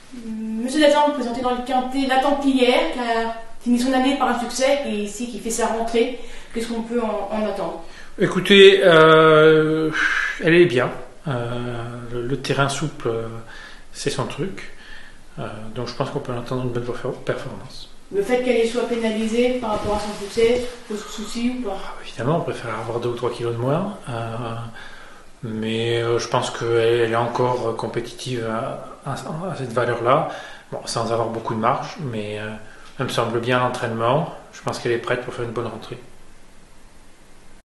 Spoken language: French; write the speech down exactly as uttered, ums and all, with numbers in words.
Monsieur Dazan, présenté dans le quintet La Templière, qui a fini son année par un succès et ici qui fait sa rentrée. Qu'est-ce qu'on peut en, en attendre? Écoutez, euh, elle est bien. Euh, le, le terrain souple, euh, c'est son truc. Euh, donc je pense qu'on peut attendre une bonne performance. Le fait qu'elle soit pénalisée par rapport à son succès pose souci ou pas? Ah, évidemment, on préfère avoir deux ou trois kilos de moins. Euh, mais euh, je pense qu'elle est encore compétitive à, à, à cette valeur-là. Bon, sans avoir beaucoup de marge, mais euh, elle me semble bien à l'entraînement. Je pense qu'elle est prête pour faire une bonne rentrée.